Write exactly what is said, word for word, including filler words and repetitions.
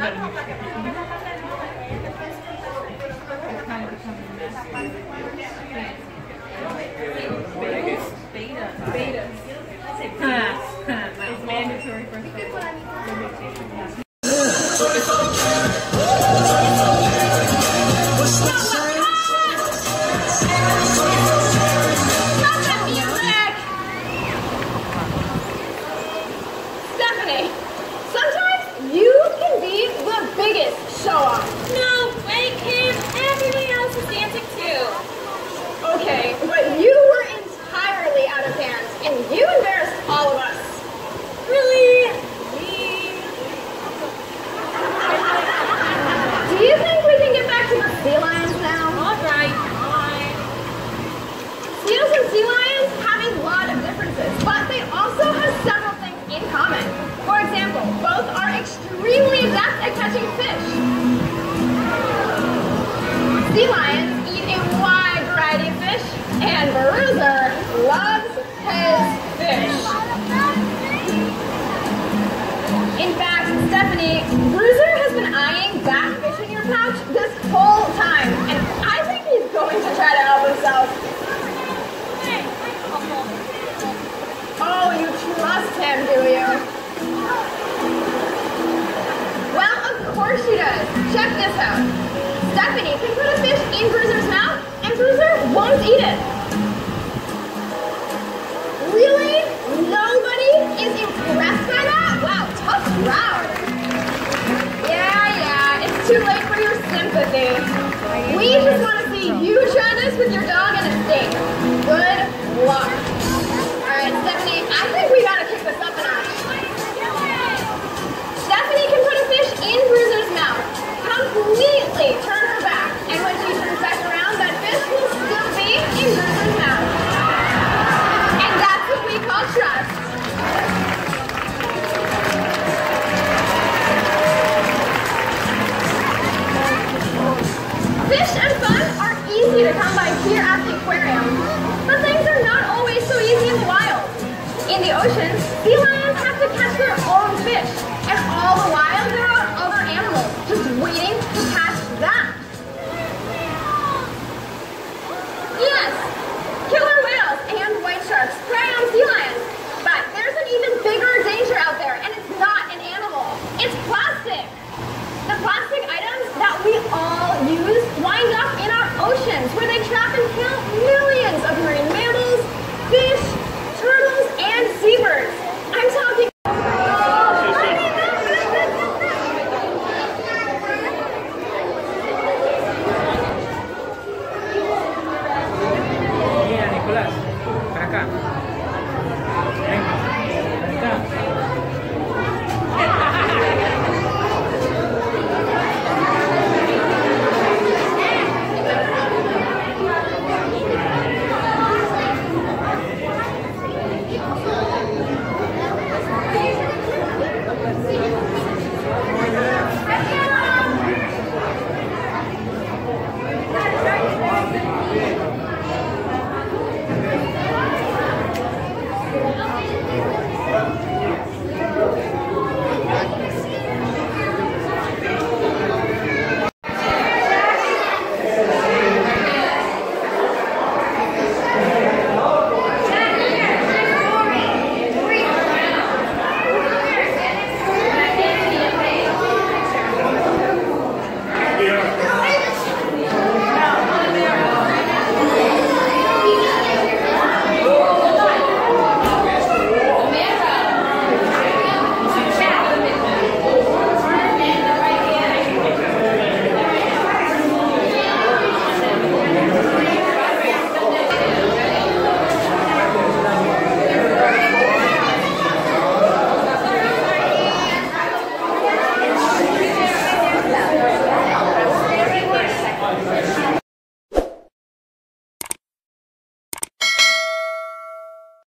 better. It's kind of becoming messy. Beta. Beta. It's mandatory for us. Sea lions eat a wide variety of fish, and Bruiser loves his fish. In fact, Stephanie, Bruiser has been eyeing that fish in your pouch this whole time, and I think he's going to try to help himself. Oh, you trust him, do you? Well, of course she does. Check this out. Stephanie can put a fish in Bruiser's mouth, and Bruiser won't eat it. Really? Nobody is impressed by that? Wow, tough crowd. Yeah, yeah, it's too late for your sympathy. We just want to see you try this with your dog and a steak. Good luck. All right, Stephanie, I think we gotta kick this up a notch. Stephanie can put a fish in Bruiser's mouth, completely turn her back, and when she turns back around, that fish will still be in Bruiser's mouth. And that's what we call trust. Fish and fun are easy to come by here at the aquarium, but things are not always so easy in the wild. In the ocean, sea lions have to catch their own fish, and all the while there are other animals just waiting